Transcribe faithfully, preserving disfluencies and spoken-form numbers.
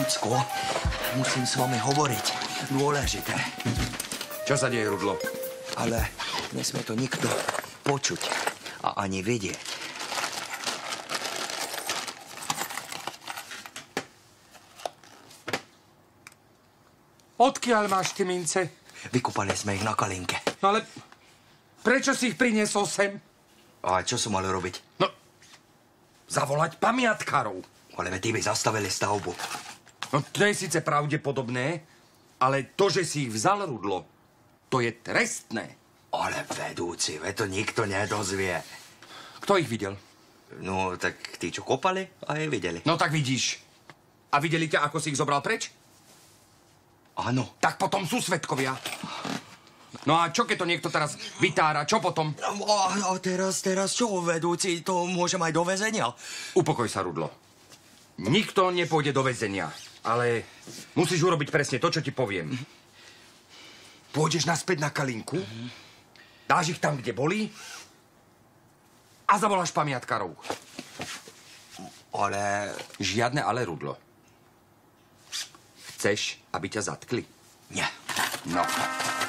Ľudsko, musím s vami hovoriť. Dôležité. Čo sa deje, Rudlo? Ale nesmie to nikto počuť a ani vidieť. Odkiaľ máš tie mince? Vykúpali sme ich na Kalinke. No ale prečo si ich priniesol sem? A čo som mal robiť? No, zavolať pamiatkárov. Ale tí by zastavili stavbu. No, to je síce pravdepodobné, ale to, že si ich vzal, Rudlo, to je trestné. Ale vedúci, ve to nikto nedozvie. Kto ich videl? No, tak tí, čo kopali, a aj videli. No, tak vidíš. A videli ťa, ako si ich zobral preč? Áno. Tak potom sú svedkovia. No a čo, keď to niekto teraz vytára? Čo potom? A, a teraz, teraz čo, vedúci? To môžem aj do väzenia. Upokoj sa, Rudlo. Nikto nepôjde do väzenia. Ale musíš urobiť presne to, čo ti poviem. Pôjdeš naspäť na Kalinku, dáš ich tam, kde boli a zavoláš pamiatkárov. Ale... Žiadne ale, Rudlo. Chceš, aby ťa zatkli? Nie. No.